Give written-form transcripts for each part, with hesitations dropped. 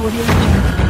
Audio Jungle.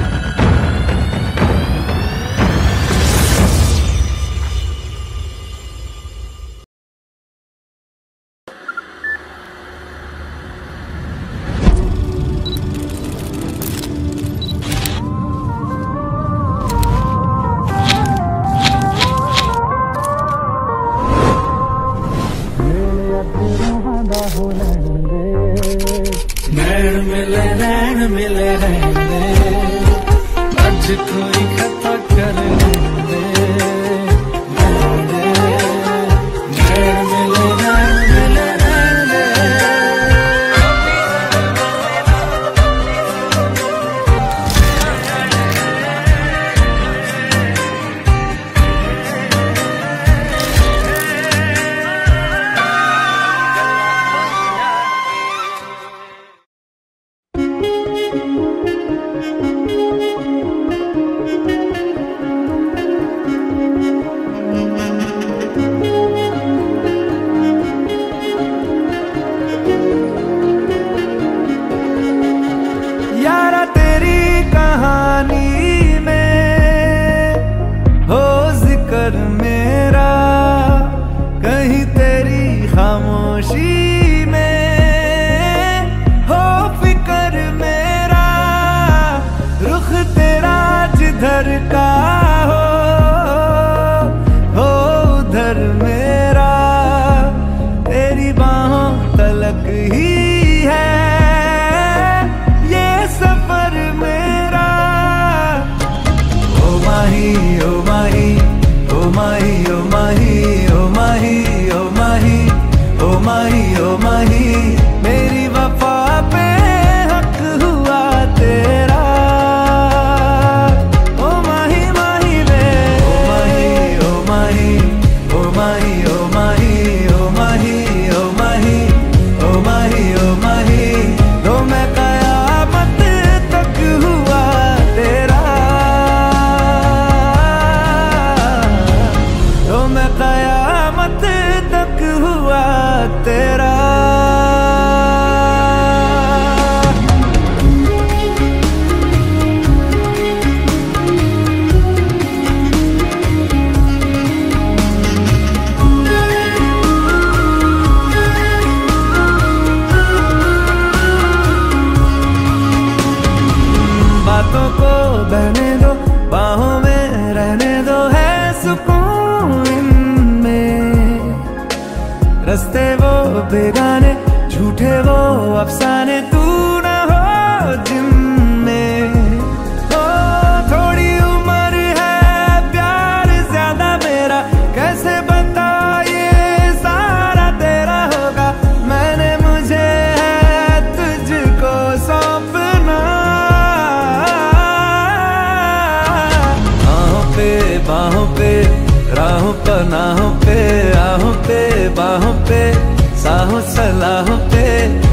नैन मिले रहने दे, अज कोई खता कर दे। नैन मिले रहने दे। यारा तेरी कहानी में हो जिक्र मेरा, कहीं तेरी खामोशी में हो फिक्र मेरा। रुख तेरा जिधर का हो उधर मेरा, तेरी बाहों तलक ही है सफर मेरा। ओ माही ओ माही ओ माही ओ माही ओ माही ओ माही ओ माही ओ माही, मेरी वफा पे हक हुआ तेरा। ओ माही माही वे ओ माही ओ माही ओ माही ओ माही ओ माही ओ माही ओ माही ओ माही, तो मैं कयामत तक हुआ तेरा। तो मैं कयामत तक हुआ तेरा। बातों को बहने दो, बाहों में रहने दो, है सुकून इनमें। रस्ते वो बेगाने, झूठे वो अफसाने, तू न हो जिनमें। ओ थोड़ी उम्र है, प्यार ज्यादा मेरा, कैसे बता ये सारा तेरा होगा। मैंने मुझे है तुझको सौंपना। बाहों पे राहों पनाहों पे, आहों पे बाहों पे, साहों सलाहों पे,